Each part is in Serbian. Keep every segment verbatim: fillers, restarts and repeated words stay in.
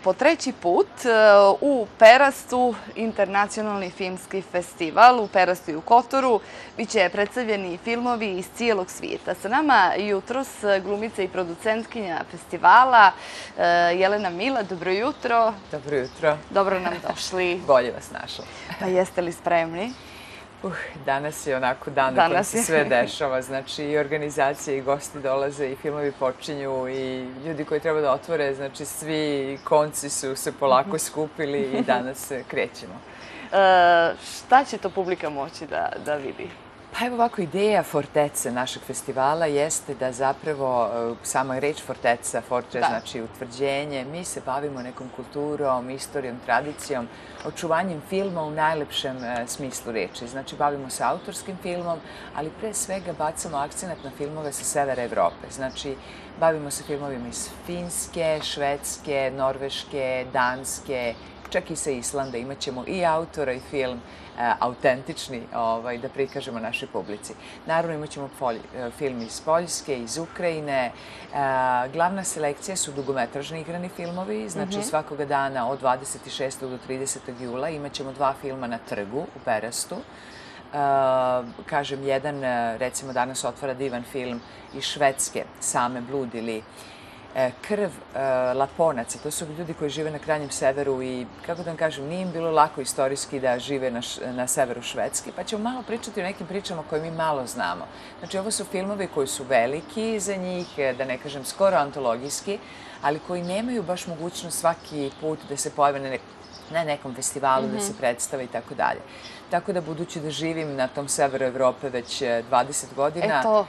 po treći put u Perastu internacionalni filmski festival. U Perastu i u Kotoru biće predstavljeni filmovi iz cijelog svijeta. Sa nama jutros glumica i producentkinja festivala Jelena Mila. Dobro jutro. Dobro jutro. Dobro nam došli. Bolje vas našla. Pa jeste li spremni? Uh, danas je onako dan na kojem se sve dešava. Znači i organizacije i gosti dolaze i filmovi počinju i ljudi koji treba da otvore, znači svi konci su se polako skupili i danas krećemo. E, šta će to publika moći da, da vidi? Pa evo ovako, ideja Fortece našeg festivala jeste da zapravo sama reč Forteca, Forte znači utvrđenje, mi se bavimo nekom kulturom, istorijom, tradicijom, očuvanjem filma u najlepšem smislu reči. Znači bavimo se autorskim filmom, ali pre svega bacamo akcenat na filmove sa severa Evrope. Znači bavimo se filmovima iz Finske, Švedske, Norveške, Danske, čak i sa Islanda. Imaćemo i autora i film autentični da prikažemo našoj publici. Naravno imat ćemo film iz Poljske, iz Ukrajine. Glavna selekcija su dugometražni igrani filmovi, znači svakoga dana od dvadeset šestog do tridesetog jula imat ćemo dva filma na trgu u Perastu. Kažem, jedan recimo danas otvara divan film iz Švedske, Same blud ili Krv Laponaca. To su ljudi koji žive na krajnjem severu i, kako da vam kažem, nije im bilo lako istorijski da žive na severu Švedske, pa ćemo malo pričati o nekim pričama koje mi malo znamo. Znači, ovo su filmovi koji su veliki za njih, da ne kažem skoro antologijski, ali koji nemaju baš mogućnost svaki put da se pojave na nekom festivalu, da se predstave i tako dalje. Tako da, budući da živim na tom severu Evrope već dvadeset godina, Eto.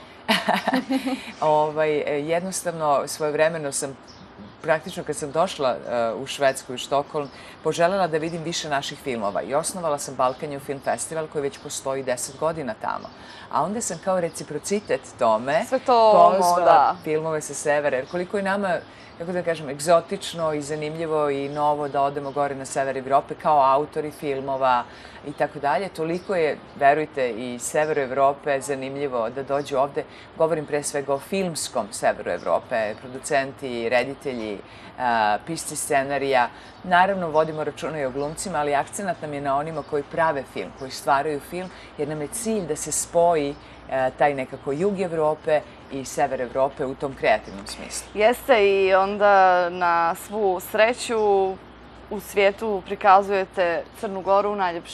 jednostavno svojevremeno sam, praktično kad sam došla u Švedsku i Štokholm, poželjela da vidim više naših filmova i osnovala sam Balkanju Film Festival koji već postoji deset godina tamo. A onda sam kao reciprocitet tome pozvala filmove sa severa, jer koliko je nama, kako da kažem, egzotično i zanimljivo i novo da odemo gore na sever Evrope kao autori filmova i tako dalje. Toliko je, verujte, i severu Evrope zanimljivo da dođu ovde. Govorim pre svega o filmskom severu Evrope, producenti, reditelji, pisci scenarija. Naravno, vodimo računa i o glumcima, ali akcenat nam je na onima koji prave film, koji stvaraju film, jer nam je cilj da se spoji taj nekako jug Evrope i sever Evrope u tom kreativnom smislu. Jeste, i onda na svu sreću u svijetu prikazujete Crnu Goru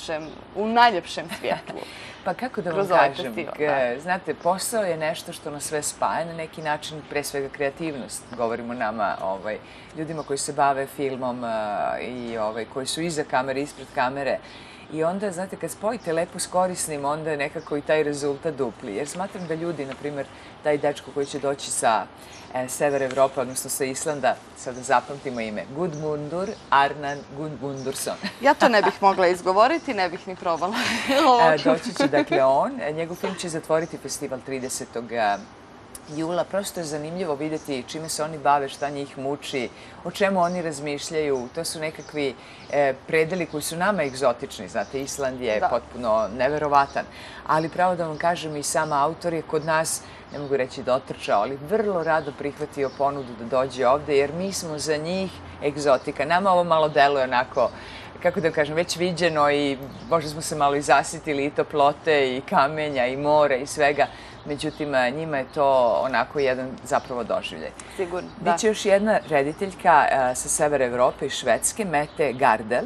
u najljepšem svijetlu. Pa kako da vam kažem, znate, posao je nešto što nas sve spaja na neki način, pre svega kreativnost. Govorimo nama, ljudima koji se bave filmom i koji su iza kamere, ispred kamere. I onda, znate, kad spojite lepo s korisnim, onda je nekako i taj rezultat dupli. Jer smatram da ljudi, na primjer, taj dečko koji će doći sa severa Evrope, odnosno sa Islanda, sad da zapamtimo ime, Gudmundur Arnan Gudmundursson. Ja to ne bih mogla izgovoriti, ne bih ni probala. Doći će, dakle, on. Njegov film će zatvoriti festival tridesetog jula. Prosto je zanimljivo vidjeti čime se oni bave, šta njih muči, o čemu oni razmišljaju. To su nekakvi predeli koji su nama egzotični. Znate, Island je potpuno neverovatan. Ali pravo da vam kažem, i sam autor je kod nas, ne mogu reći dotrčao, ali vrlo rado prihvatio ponudu da dođe ovde, jer mi smo za njih egzotika. Nama ovo malo deluje onako, kako da kažem, već viđeno i možda smo se malo i zasitili i toplote i kamenja i more i svega. Međutim, njima je to onako jedan zapravo doživljaj. Sigurno, da. Biće još jedna rediteljka sa severa Evrope i Švedske, Mette Gardell.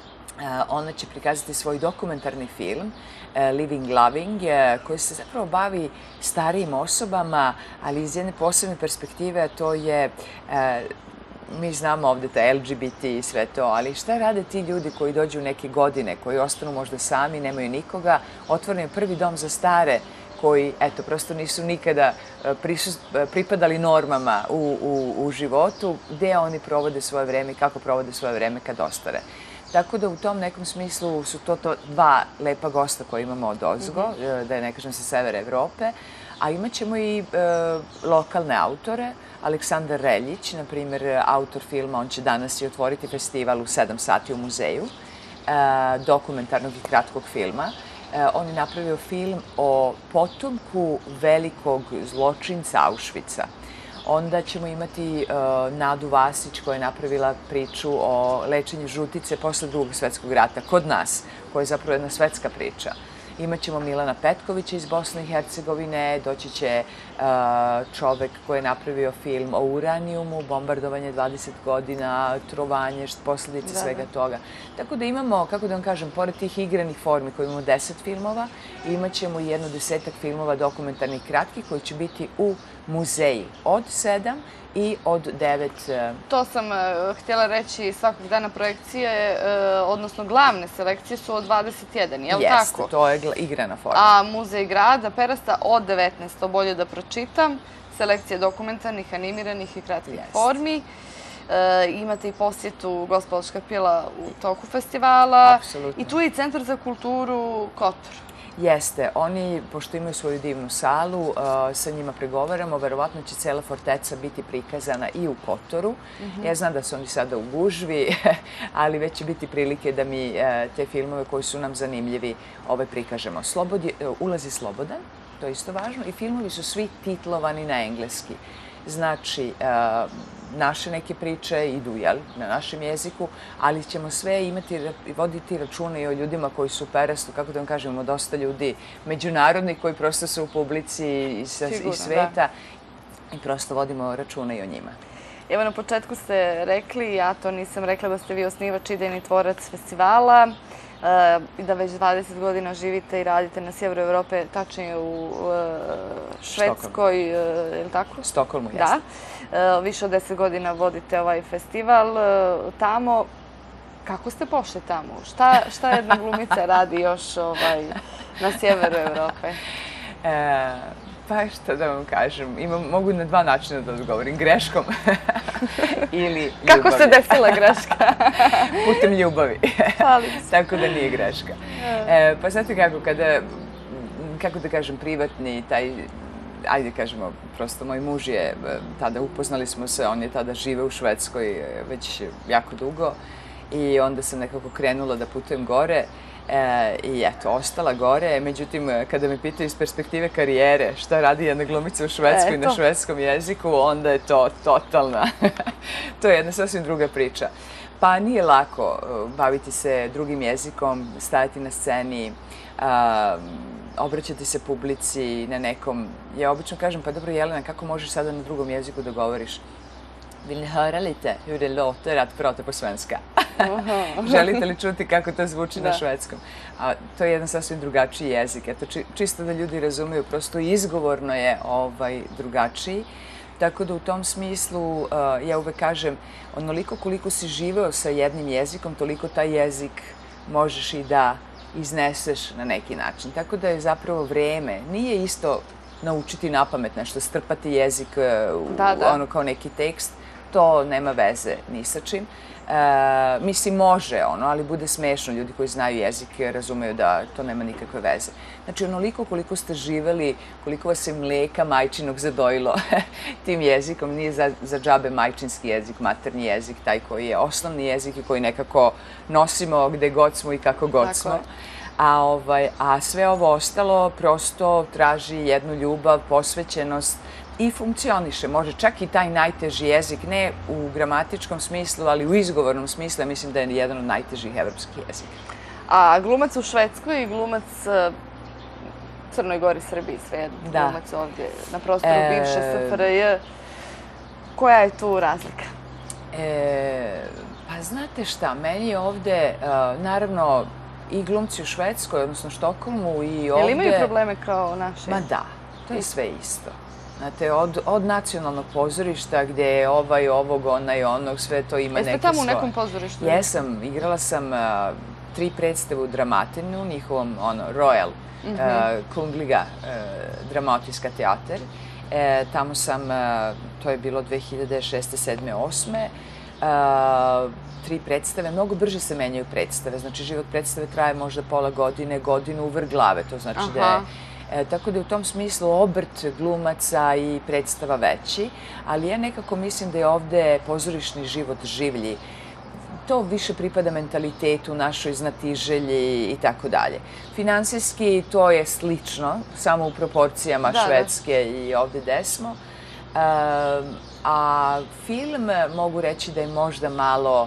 Ona će prikazati svoj dokumentarni film Living Loving, koji se zapravo bavi starijim osobama, ali iz jedne posebne perspektive, a to je, mi znamo ovde ta L G B T i sve to, ali šta rade ti ljudi koji dođu u neke godine, koji ostanu možda sami, nemaju nikoga, otvoren je prvi dom za stare, koji, eto, prosto nisu nikada pripadali normama u životu, gde oni provode svoje vreme i kako provode svoje vreme kad ostare. Tako da u tom nekom smislu su to dva lepa gosta koje imamo od ozgo, da je ne kažem sa severa Evrope, a imat ćemo i lokalne autore. Aleksandar Reljić, na primjer, autor filma, on će danas i otvoriti festival u sedam sati u muzeju, dokumentarnog i kratkog filma. On je napravio film o potomku velikog zločinca Auschwitza. Onda ćemo imati uh, Nadu Vasić koja je napravila priču o lečenju žutice posle drugog svetskog rata kod nas, koja je zapravo jedna svetska priča. Imaćemo Milana Petkovića iz Bosne i Hercegovine, doći će uh, čovek koji je napravio film o uranijumu, bombardovanje dvadeset godina, trovanje, posljedice svega toga. Tako da imamo, kako da vam kažem, pored tih igranih formi koji imamo deset filmova, imat ćemo jedno desetak filmova dokumentarnih kratkih koji će biti u muzeji od sedam i od devet. To sam htjela reći, svakog dana projekcije, odnosno glavne selekcije su od dvadeset jedan, je li tako? Jeste, to je igrana forma. A Muzej grada Perasta od devetnaest, to bolje da pročitam, selekcije dokumentarnih, animiranih i kratkih formi. Imate i posjetu Gospodačka pila u toku festivala. Apsolutno. I tu je i Centar za kulturu Kotor. Jeste. Oni, pošto imaju svoju divnu salu, sa njima pregovaramo. Verovatno će cela forteca biti prikazana i u Kotoru. Ja znam da su oni sada u gužvi, ali već će biti prilike da mi te filmove koji su nam zanimljivi prikažemo. Ulaz je slobodan, to je isto važno, i filmovi su svi titlovani na engleski. Znači, naše neke priče idu na našem jeziku, ali ćemo sve imati i voditi račune i o ljudima koji su u Perastu, kako da vam kažem, imamo dosta ljudi međunarodnih koji prosto su u publici iz sveta i prosto vodimo račune i o njima. Evo, na početku ste rekli, ja to nisam rekla, da ste vi osnivač i idejni tvorac festivala i da već dvadeset godina živite i radite na sjeveru Evrope, tačnije u Švedskoj, je li tako? Stokholmu, jeste. Da. Više od deset godina vodite ovaj festival tamo. Kako ste pošli tamo? Šta jedna glumica radi još na sjeveru Evrope? Pa što da vam kažem, mogu na dva načina da odgovorim, greškom ili ljubavi. Kako se desila greška? Putem ljubavi. Hvalim se. Tako da nije greška. Pa znate kako, kada, kako da kažem, privatni taj, ajde kažemo, prosto moj muž je, tada upoznali smo se, on je tada žive u Švedskoj već jako dugo i onda sam nekako krenula da putujem gore. I eto, ostala gore. Međutim, kada me pitaju iz perspektive karijere šta radi jedna glumica u Švedskoj na švedskom jeziku, onda je to totalna. To je jedna sasvim druga priča. Pa nije lako baviti se drugim jezikom, stajati na sceni, obraćati se publici na nekom... Ja obično kažem, pa dobro Jelena, kako možeš sada na drugom jeziku da govoriš? Vill ni höra lite hur det låter att prata på svenska? Želite li čuti kako to zvuči na švedskom? To je jedan sasvim drugačiji jezik. Eto, čisto da ljudi razumeju, prosto izgovorno je drugačiji. Tako da u tom smislu, ja uvek kažem, onoliko koliko si živeo sa jednim jezikom, toliko taj jezik možeš i da izneseš na neki način. Tako da je zapravo vreme, nije isto naučiti napamet nešto, strpati jezik kao neki tekst, to nema veze ni sa čim. Mislim, može, ali bude smešno. Ljudi koji znaju jezik razumeju da to nema nikakve veze. Znači, onoliko koliko ste živeli, koliko vas je mleka majčinog zadojilo tim jezikom, nije za džabe majčinski jezik, materni jezik, taj koji je osnovni jezik i koji nekako nosimo gde god smo i kako god smo. A sve ovo ostalo prosto traži jednu ljubav, posvećenost i funkcioniše. Može čak i taj najteži jezik, ne u gramatičkom smislu, ali u izgovornom smislu, mislim da je jedan od najtežih evropskih jezika. A glumac u Švedskoj i glumac Crnoj Gori, Srbiji, svejedno, glumac ovdje na prostoru bivše S F R J, koja je tu razlika? Pa znate šta, meni je ovde, naravno, i glumci u Švedskoj, odnosno Štokholmu i ovde... Jel imaju probleme kao naše? Ma da, to je sve isto. Znate, od nacionalnog pozorišta gdje je ovaj, ovog, onaj, onog, sve to ima neke svoje... Jeste tamo u nekom pozorištu? Jesam, igrala sam tri predstave u Dramatinu, njihovom, ono, Royal Kungliga Dramatiska teater. Tamo sam, to je bilo dve hiljade šeste, sedme, osme. Tri predstave, mnogo brže se menjaju predstave. Znači, život predstave traje možda pola godine, godinu u vrh glave. To znači da je... Tako da je u tom smislu obrt glumaca i predstava veći, ali ja nekako mislim da je ovde pozorišni život življi. To više pripada mentalitetu, našoj znatiželji i tako dalje. Finansijski to je slično, samo u proporcijama Švedske i ovde gde smo. A film mogu reći da je možda malo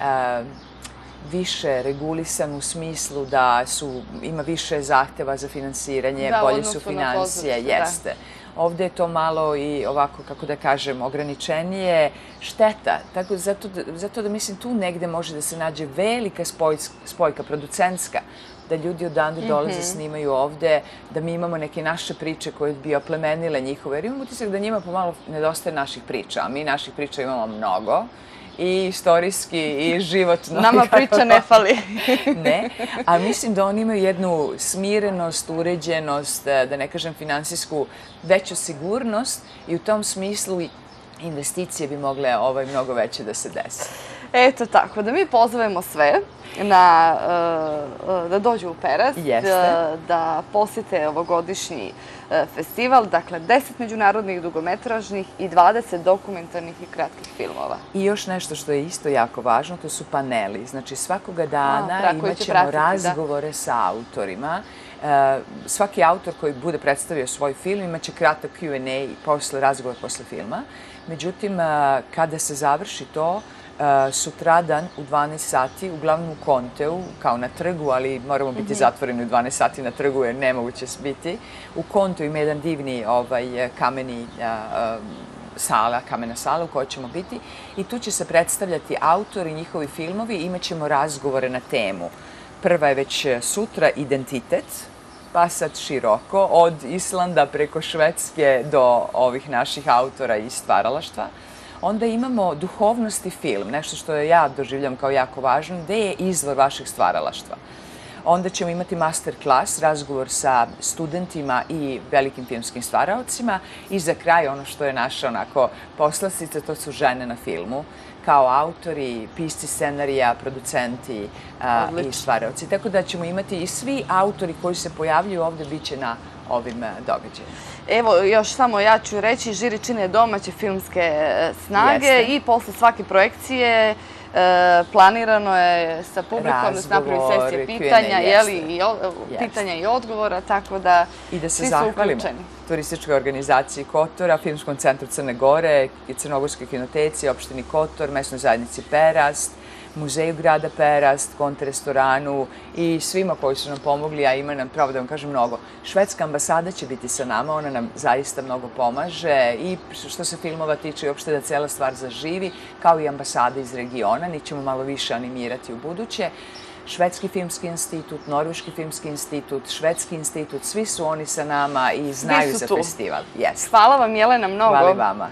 više regulisan u smislu da su, ima više zahteva za finansiranje, bolje su financije, jeste. Ovde je to malo i ovako, kako da kažem, ograničenije, šteta. Tako, zato, zato da mislim tu negde može da se nađe velika spojka, producentska, da ljudi odande dolaze, snimaju ovde, da mi imamo neke naše priče koje bi oplemenile njihove. Jer imam utisak da njima pomalo nedostaje naših priča, a mi naših priča imamo mnogo. I istorijski, i životno. Nama priča ne fali. Ne, a mislim da oni imaju jednu smirenost, uređenost, da ne kažem finansijsku, veću sigurnost i u tom smislu investicije bi mogle mnogo veće da se desi. Eto tako, da mi pozovemo sve da dođu u Perast, da posete ovogodišnji festival, dakle deset međunarodnih dugometražnih i dvadeset dokumentarnih i kratkih filmova. I još nešto što je isto jako važno, to su paneli. Znači svakoga dana imat ćemo razgovore sa autorima. Svaki autor koji bude predstavio svoj film imat će kratak Q and A, razgovor posle filma. Međutim, kada se završi to, sutradan u dvanaest sati, uglavnom u Konteu, kao na trgu, ali moramo biti zatvoreni u dvanaest sati na trgu jer nemoguće biti. U Konteu ima jedan divni kameni sala, kamena sala u kojoj ćemo biti i tu će se predstavljati autori, njihovi filmovi i imat ćemo razgovore na temu. Prva je već sutra identitet, pa sad široko, od Islanda preko Švedske do ovih naših autora i stvaralaštva. Onda imamo duhovnost i film, nešto što ja doživljam kao jako važno, gde je izvor vašeg stvaralaštva. Onda ćemo imati master klas, razgovor sa studentima i velikim filmskim stvaraocima i za kraj ono što je naša onako poslastica, to su žene na filmu, kao autori, pisci scenarija, producenti i stvaraoci. Tako da ćemo imati i svi autori koji se pojavljuju ovde bit će na ovim događajima. Evo, još samo ja ću reći, žiri čine domaće filmske snage i posle svake projekcije planirano je sa publikom da se napravi sesija pitanja, pitanja i odgovora, tako da svi su uključeni. I da se zahvalimo turističkoj organizaciji Kotora, Filmskom centru Crne Gore i Crnogorskoj kinoteci, opštini Kotor, mesnoj zajednici Perast, muzeju grada Perast, Konte restoranu i svima koji su nam pomogli, a ima nam, pravo da vam kažem, mnogo. Švedska ambasada će biti sa nama, ona nam zaista mnogo pomaže i što se filmova tiče i uopšte da cela stvar zaživi, kao i ambasada iz regiona, mi ćemo malo više animirati u buduće. Švedski filmski institut, Norveški filmski institut, Švedski institut, svi su oni sa nama i znaju za festival. Hvala vam, Jelena, mnogo. Hvala vama.